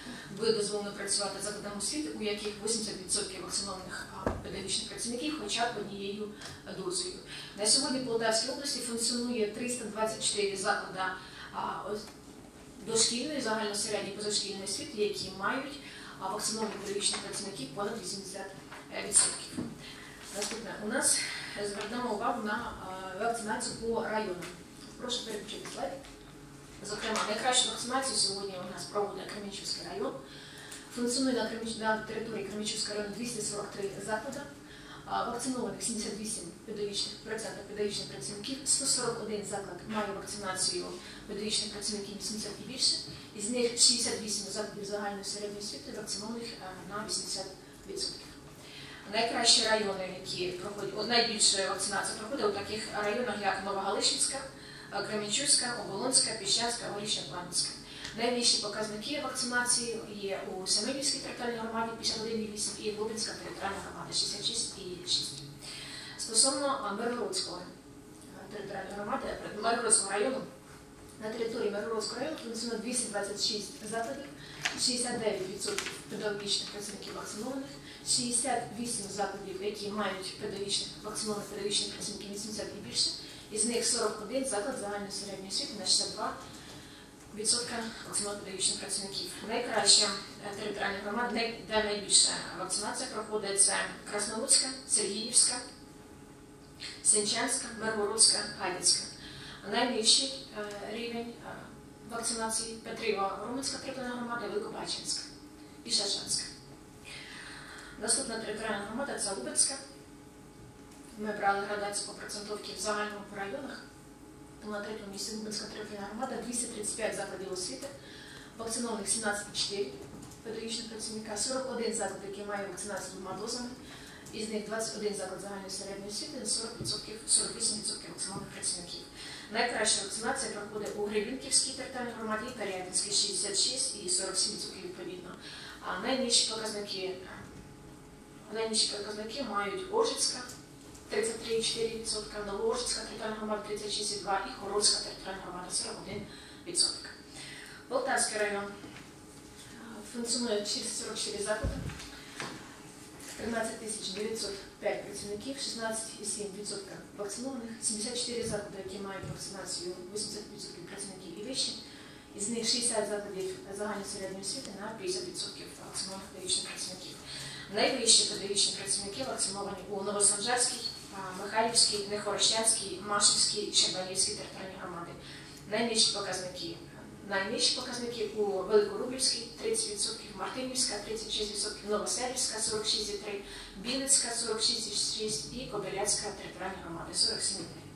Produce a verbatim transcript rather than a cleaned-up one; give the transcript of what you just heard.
буде дозволено працювати закладами освіти, у яких вісімдесят відсотків вакцинованих педагогічних працівників хоча б однією дозою. На сьогодні в Полтавській області функціонує триста двадцять чотири заклади дошкільної, загальносередньої позашкільної освіти, які мають вакцинованих педагогічних працівників понад вісімдесят відсотків. Наступне. У нас звернемо увагу на вакцинацію по районам. Прошу переключити слайд. Зокрема, найкращу вакцинацію сьогодні у нас проводить Кременчуцький район. Функціонує на, Креміч... на території Кременчуцького району двісті сорок три заклади. Вакцинованих сімдесят вісім відсотків педагогічних працівників, сто сорок один заклад має вакцинацію педагогічних працівників вісімдесят і більше, із них шістдесят вісім закладів загальної середньої освіти вакцинованих на вісімдесят відсотків. Найкращі райони, які проходять, найбільша вакцинація проходить у таких районах, як Новогалишівська, Кременчуцька, Оболонська, Піщанська, Горішня-Планівська. Найвищі показники вакцинації є у Семенівській територіальній громаді п'ятдесят один і вісім і Лубенська територіальна громада шістдесят шість і шість. Стосовно Миргородського територіальної громади, Миргородського району, на території Миргородського району функціонує двісті двадцять шість закладів, шістдесят дев'ять відсотків педагогічних працівників вакцинованих, шістдесят вісім закладів, які мають педагогічних, вакцинованих педагогічних працівників вісімдесят і більше, із них сорок один заклад загальної середньої освіти на шістдесят два відсотка вакцинованих педагогічних працівників. Найкраща територіальна громада, де найбільша вакцинація проходить, це Краснолуцька, Сергіївська, Сенчанська, Миргородська, Гадяцька. Найвищий рівень вакцинації Петрива-Румунська територіальна громада, Великобачинська і Шашанська. Наступна територіальна громада – це Лубенська. Ми брали градацію по процентовці в загальному по районах. На третьому місці Лубенська територіальна громада, двісті тридцять п'ять закладів освіти, вакцинованих сімнадцять і чотири педагогічних працівника, сорок один заклад, який має вакцинацію двома дозами, із них двадцять один заклад загальної середньої освіти, сорок вісім відсотків вакцинованих працівників. Найкраща вакцинація проходить у Гребінківській територіальній громаді, Пирятинській шістдесят шість і сорок сім відсотків відповідно. А найнижчі показники, найнижчі показники мають Оржицька, тридцять три і чотири відсотка, Новооржицька територіальна громада тридцять шість і два відсотка і Хорольська територіальна громада сорок один відсоток. Полтавський район функціонує сорок чотири заклади, тринадцять тисяч дев'ятсот п'ять працівників, шістнадцять і сім відсотка вакцинованих, сімдесят чотири заклади, які мають вакцинацію вісімдесят відсотків працівників і вище, із них шістдесят закладів загальної середньої освіти на п'ятдесят відсотків вакцинованих педагогічних працівників. Найвищі педагогічні працівники вакциновані у Новосанжарській, Михайлівській, Нехворощанській, Машівській, Щербанівській територіальній громади. Найнижчі показники, найнижчі показники у Великорублівській тридцять відсотків, Мартинівська тридцять шість відсотків, Новоселівська сорок шість і три відсотки, Білицька сорок шість і шість відсотків і Кобиляцька територіальна громада сорок сім відсотків.